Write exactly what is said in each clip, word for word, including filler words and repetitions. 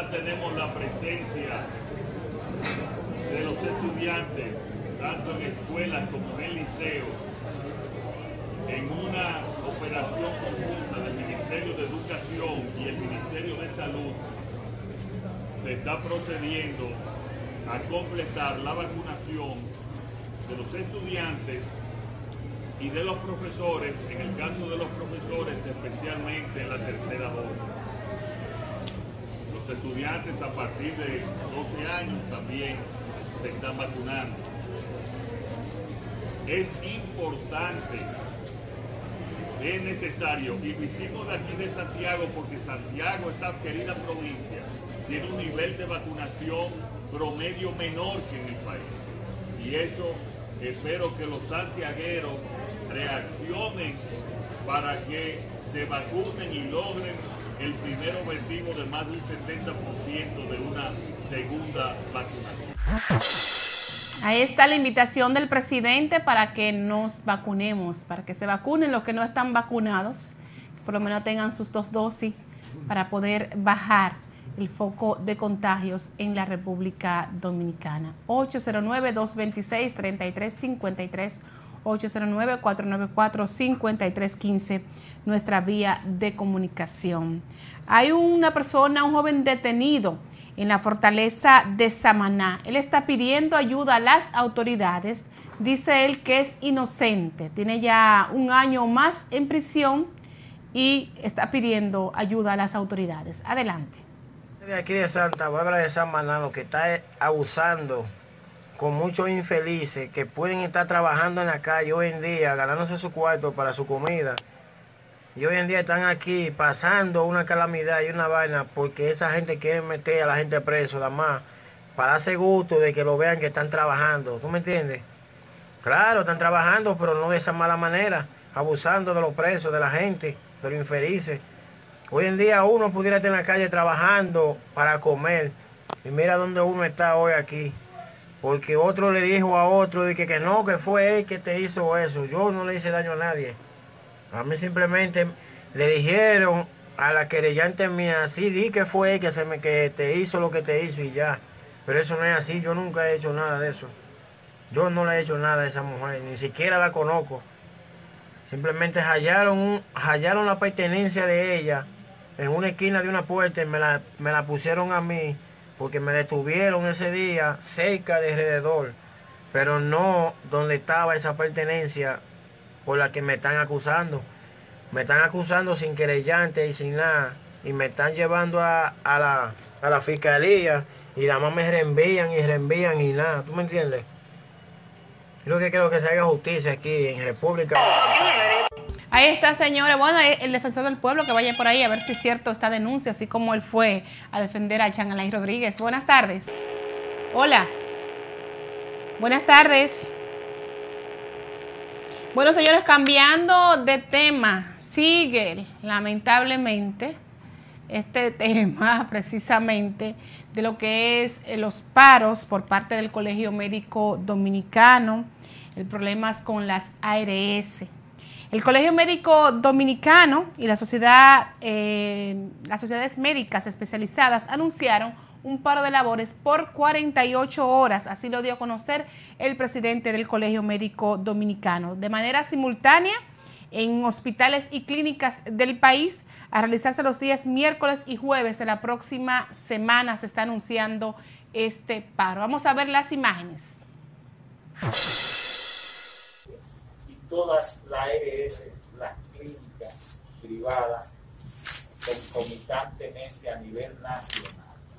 ya tenemos la presencia de los estudiantes, tanto en escuelas como en el liceo, en una operación conjunta del Ministerio de Educación y el Ministerio de Salud. Se está procediendo a completar la vacunación de los estudiantes y de los profesores, en el caso de los profesores especialmente en la tercera dosis. Los estudiantes a partir de doce años también se están vacunando. Es importante, es necesario, y lo hicimos de aquí de Santiago porque Santiago, esta querida provincia, tiene un nivel de vacunación promedio menor que en el país. Y eso espero que los santiagueros reaccionen para que se vacunen y logren el primer objetivo de más del setenta por ciento de una segunda vacunación. Ahí está la invitación del presidente para que nos vacunemos, para que se vacunen los que no están vacunados, que por lo menos tengan sus dos dosis para poder bajar el foco de contagios en la República Dominicana. ocho cero nueve, dos dos seis, tres tres cinco tres, ocho cero nueve, cuatro nueve cuatro, cinco tres uno cinco, nuestra vía de comunicación. Hay una persona, un joven detenido en la fortaleza de Samaná. Él está pidiendo ayuda a las autoridades. Dice él que es inocente, tiene ya un año más en prisión y está pidiendo ayuda a las autoridades. Adelante. De aquí de Santa Bárbara de Samaná, lo que está abusando con muchos infelices que pueden estar trabajando en la calle hoy en día, ganándose su cuarto para su comida. Y hoy en día están aquí pasando una calamidad y una vaina porque esa gente quiere meter a la gente preso, nada más, para darse gusto de que lo vean que están trabajando. ¿Tú me entiendes? Claro, están trabajando, pero no de esa mala manera, abusando de los presos, de la gente, de los infelices. Hoy en día uno pudiera estar en la calle trabajando para comer. Y mira dónde uno está hoy aquí. Porque otro le dijo a otro de que, que no, que fue él que te hizo eso. Yo no le hice daño a nadie. A mí simplemente le dijeron a la querellante mía, sí, di que fue él que, se me, que te hizo lo que te hizo y ya. Pero eso no es así, yo nunca he hecho nada de eso. Yo no le he hecho nada a esa mujer, ni siquiera la conozco. Simplemente hallaron, un, hallaron la pertenencia de ella en una esquina de una puerta y me la, me la pusieron a mí porque me detuvieron ese día cerca de alrededor, pero no donde estaba esa pertenencia por la que me están acusando. Me están acusando sin querellante y sin nada y me están llevando a, a, la, a la fiscalía y nada más me reenvían y reenvían y nada. ¿Tú me entiendes? Yo lo que quiero que se haga justicia aquí en República. Ahí está, señores. Bueno, el defensor del pueblo que vaya por ahí a ver si es cierto esta denuncia, así como él fue a defender a Jean Alain Rodríguez. Buenas tardes. Hola. Buenas tardes. Bueno, señores, cambiando de tema, sigue lamentablemente este tema precisamente de lo que es los paros por parte del Colegio Médico Dominicano, el problema con las A R S. El Colegio Médico Dominicano y la sociedad, eh, las sociedades médicas especializadas anunciaron un paro de labores por cuarenta y ocho horas, así lo dio a conocer el presidente del Colegio Médico Dominicano. De manera simultánea, en hospitales y clínicas del país, a realizarse los días miércoles y jueves de la próxima semana, se está anunciando este paro. Vamos a ver las imágenes. Todas las A R S, las clínicas privadas, concomitantemente a nivel nacional.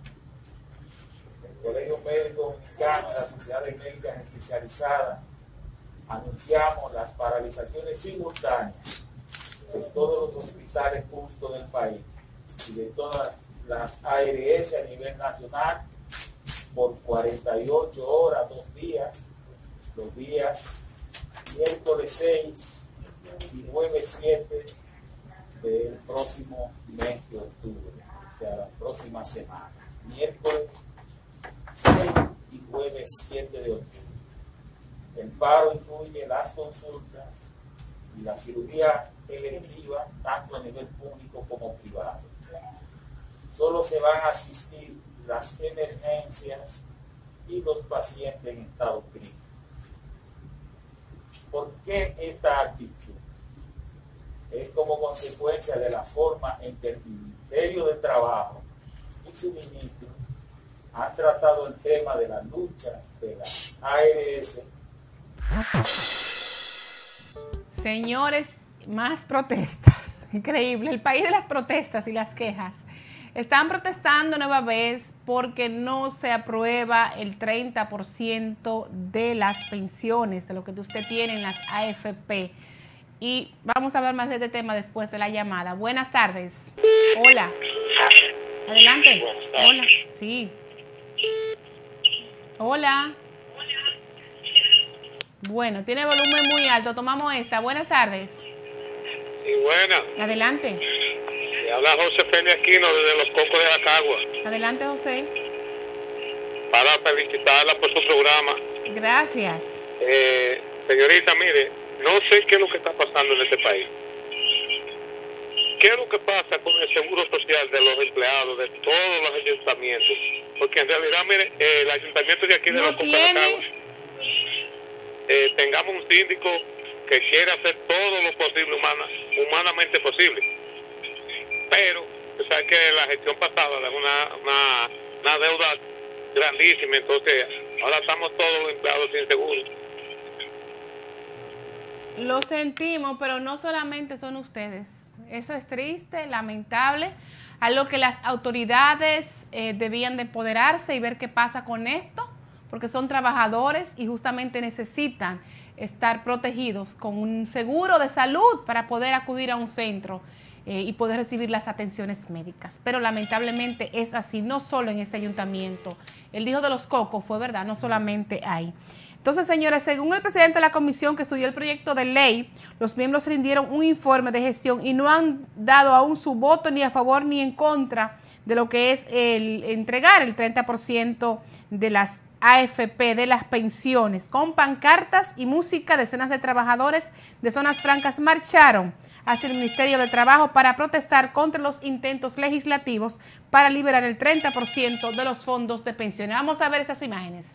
El Colegio Médico Dominicano y las sociedades médicas especializadas anunciamos las paralizaciones simultáneas de todos los hospitales públicos del país y de todas las A R S a nivel nacional por cuarenta y ocho horas, dos días, los días miércoles seis y jueves siete del próximo mes de octubre, o sea, la próxima semana. Miércoles seis y jueves siete de octubre. El paro incluye las consultas y la cirugía electiva, tanto a nivel público como privado. solo se van a asistir las emergencias y los pacientes en estado crítico. ¿Por qué esta actitud? Es como consecuencia de la forma en que el Ministerio de Trabajo y su ministro han tratado el tema de la lucha de la A R S. Señores, más protestas. Increíble, el país de las protestas y las quejas. Están protestando nueva vez porque no se aprueba el treinta por ciento de las pensiones, de lo que usted tiene en las A F P. Y vamos a hablar más de este tema después de la llamada. Buenas tardes. Hola. Adelante. Hola. Sí. Hola. Bueno, tiene volumen muy alto. Tomamos esta. Buenas tardes. Sí, buena. Adelante. Le habla José Feni Aquino desde Los Cocos de Acagua. Adelante, José. Para felicitarla por su programa. Gracias. Eh, señorita, mire, no sé qué es lo que está pasando en este país. ¿Qué es lo que pasa con el seguro social de los empleados de todos los ayuntamientos? Porque en realidad, mire, eh, el ayuntamiento de aquí de ¿No Los Cocos de Acagua, eh, tengamos un síndico que quiera hacer todo lo posible, humana, humanamente posible. Pero, o sea, que la gestión pasada de una, una, una deuda grandísima, entonces ahora estamos todos los empleados sin seguro. Lo sentimos, pero no solamente son ustedes. Eso es triste, lamentable, algo que las autoridades eh, debían de empoderarse y ver qué pasa con esto, porque son trabajadores y justamente necesitan estar protegidos con un seguro de salud para poder acudir a un centro eh, y poder recibir las atenciones médicas. Pero lamentablemente es así, no solo en ese ayuntamiento. Él dijo de Los Cocos, fue verdad, no solamente ahí. Entonces, señores, según el presidente de la comisión que estudió el proyecto de ley, los miembros rindieron un informe de gestión y no han dado aún su voto ni a favor ni en contra de lo que es el entregar el treinta por ciento de las A F P, de las pensiones. Con pancartas y música, decenas de trabajadores de zonas francas marcharon hacia el Ministerio de Trabajo para protestar contra los intentos legislativos para liberar el treinta por ciento de los fondos de pensiones. Vamos a ver esas imágenes.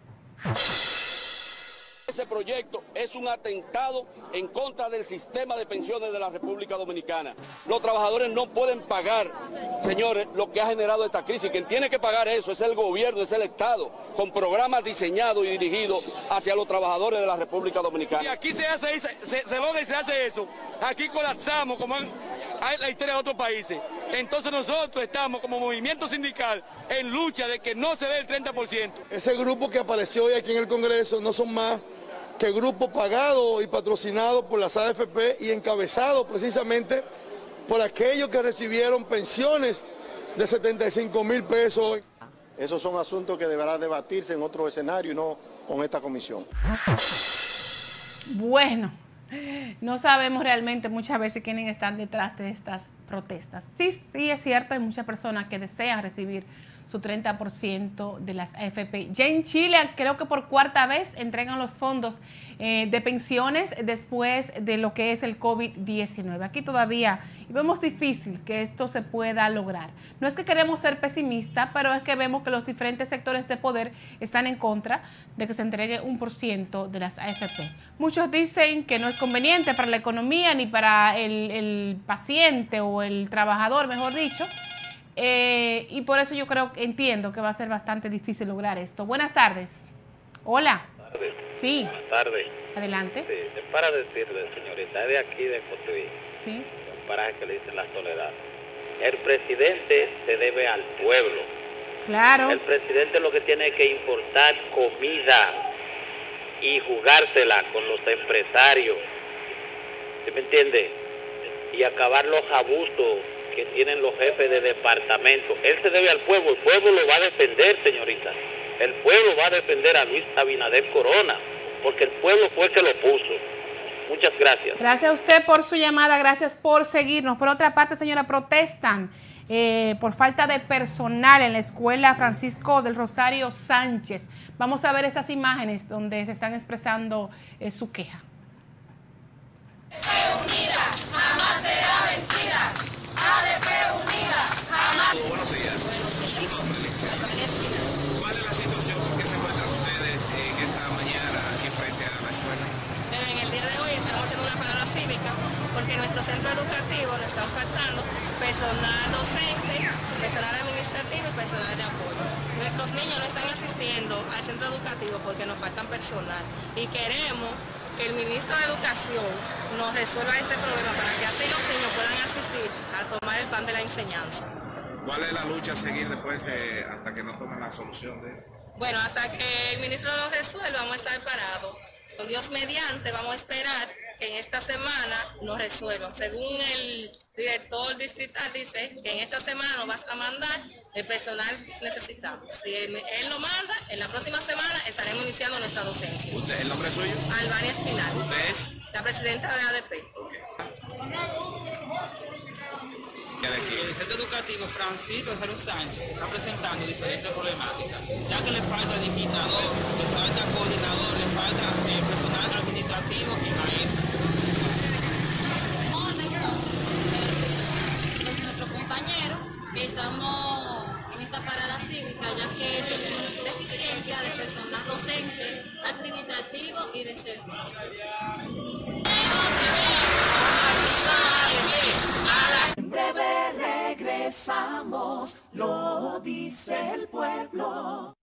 Ese proyecto es un atentado en contra del sistema de pensiones de la República Dominicana. Los trabajadores no pueden pagar, señores, lo que ha generado esta crisis. Quien tiene que pagar eso es el gobierno, es el Estado, con programas diseñados y dirigidos hacia los trabajadores de la República Dominicana. Si aquí se hace, se, se logra y se hace eso, aquí colapsamos como en, hay la historia de otros países. Entonces nosotros estamos como movimiento sindical en lucha de que no se dé el treinta por ciento. Ese grupo que apareció hoy aquí en el Congreso no son más que grupo pagado y patrocinado por las A F P y encabezado precisamente por aquellos que recibieron pensiones de setenta y cinco mil pesos. Esos son asuntos que deberán debatirse en otro escenario y no con esta comisión. Bueno, no sabemos realmente muchas veces quiénes están detrás de estas protestas. Sí, sí es cierto, hay muchas personas que desean recibir su treinta por ciento de las A F P. Ya en Chile, creo que por cuarta vez entregan los fondos eh, de pensiones después de lo que es el COVID diecinueve. Aquí todavía vemos difícil que esto se pueda lograr. No es que queremos ser pesimistas, pero es que vemos que los diferentes sectores de poder están en contra de que se entregue un por ciento de las A F P. Muchos dicen que no es conveniente para la economía ni para el, el paciente o el trabajador, mejor dicho. Eh, y por eso yo creo, entiendo que va a ser bastante difícil lograr esto. Buenas tardes. Hola. Buenas tardes. Sí. Buenas tardes. Adelante. Sí, es para decirle, señorita, es de aquí de Cotuí, Sí. un paraje que le dicen La Soledad. El presidente se debe al pueblo. Claro. El presidente lo que tiene que importar comida y jugársela con los empresarios. ¿Sí me entiende? Y acabar los abusos que tienen los jefes de departamento. Él se debe al pueblo, el pueblo lo va a defender, señorita. El pueblo va a defender a Luis Abinader Corona, porque el pueblo fue el que lo puso. Muchas gracias. Gracias a usted por su llamada, gracias por seguirnos. Por otra parte, señora, protestan eh, por falta de personal en la escuela Francisco del Rosario Sánchez. Vamos a ver esas imágenes donde se están expresando eh, su queja. Unida, jamás será vencida. A D P unida, jamás. Bueno, personal docente, personal administrativo y personal de apoyo. Nuestros niños no están asistiendo al centro educativo porque nos faltan personal y queremos que el ministro de Educación nos resuelva este problema para que así los niños puedan asistir a tomar el pan de la enseñanza. ¿Cuál es la lucha a seguir después de, hasta que no tomen la solución de esto? Bueno, hasta que el ministro lo resuelva vamos a estar parados. Con Dios mediante vamos a esperar que en esta semana nos resuelvan. Según el director distrital dice que en esta semana nos vas a mandar el personal que necesitamos. Si él, él lo manda, en la próxima semana estaremos iniciando nuestra docencia. ¿Usted, el nombre suyo? Albania Espinal. ¿Usted es? La presidenta de A D P. Okay. El centro educativo Francisco de Salud Sánchez está presentando diferentes problemáticas, ya que le falta digitador, le falta coordinador, le falta eh, personal administrativo y maestro. Es nuestro compañero que estamos en esta parada cívica, ya que tenemos deficiencia de personal docente, administrativo y de servicio. En breve regresamos, lo dice el pueblo.